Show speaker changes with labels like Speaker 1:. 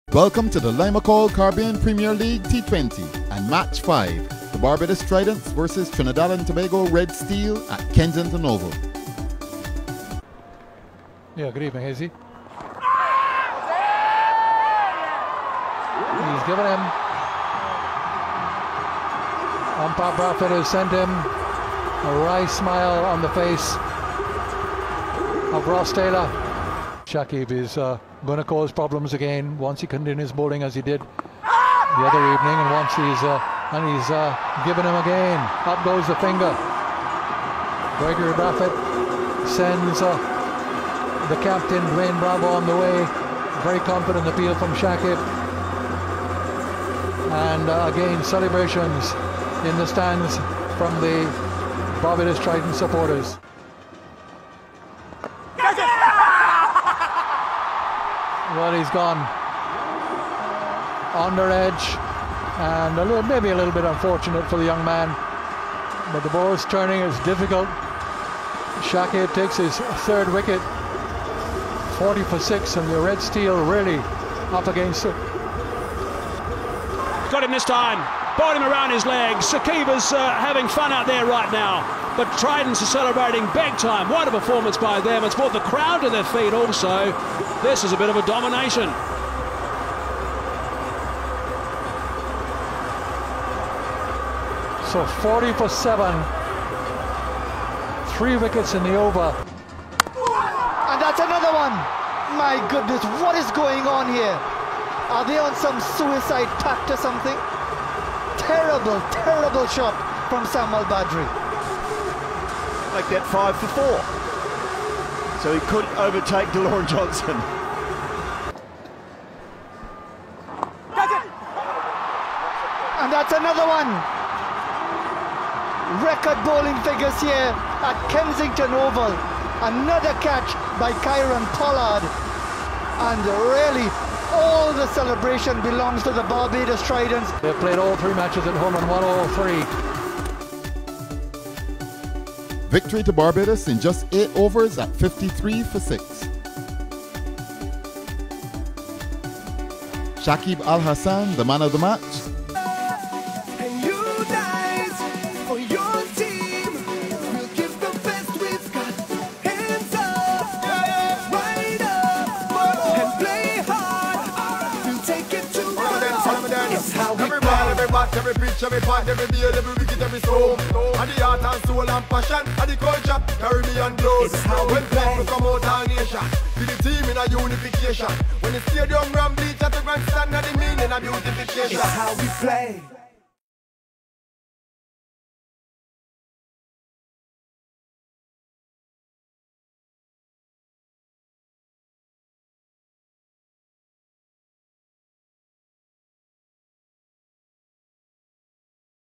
Speaker 1: Welcome to the Limacol Caribbean Premier League T20 and Match 5, the Barbados Tridents versus Trinidad and Tobago Red Steel at Kensington Oval.
Speaker 2: Yeah, good evening, Hazy. He's given him. Umpire Bradford has sent him a wry smile on the face of Ross Taylor. Shakib is going to cause problems again once he continues bowling as he did the other evening, and once he's given him again. Up goes the finger. Gregory Bradford sends the captain Dwayne Bravo on the way. Very confident appeal from Shakib, and again celebrations in the stands from the Barbados Trident supporters. Well, he's gone under edge, and maybe a little bit unfortunate for the young man, but the ball is turning. It's difficult. Shakib takes his third wicket, 40 for 6, and the Red Steel really up against it.
Speaker 3: Got him this time, bowled him around his legs. Shakib is having fun out there right now, but Tridents are celebrating big time. What a performance by them. It's brought the crowd to their feet also. This is a bit of a domination.
Speaker 2: So 40 for 7, 3 wickets in the over.
Speaker 4: And that's another one. My goodness, what is going on here? Are they on some suicide pact or something? Terrible, terrible shot from Samuel Badri.
Speaker 5: Like that 5 for 4. So he could overtake DeLauren Johnson.
Speaker 4: And that's another one. Record bowling figures here at Kensington Oval. Another catch by Kyron Pollard. And really, all the celebration belongs to the Barbados Tridents.
Speaker 2: They've played all 3 matches at home and won all 3.
Speaker 1: Victory to Barbados in just 8 overs at 53 for 6. Shakib Al Hasan, the man of the match.
Speaker 6: Every pitch, every part, every beer, every wicket, every soul. And the heart and soul and passion, and the culture, Caribbean blood. When people come out our nation, to the team in a unification. When the stadium ram bleach at the grandstand, and the meaning of beautification. It's how we play.